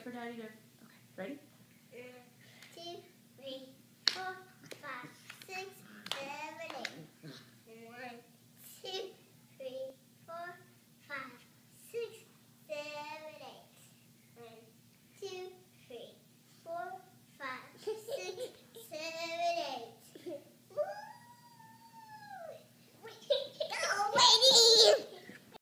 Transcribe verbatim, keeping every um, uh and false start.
for Daddy to... Okay, ready? One, two, three, four.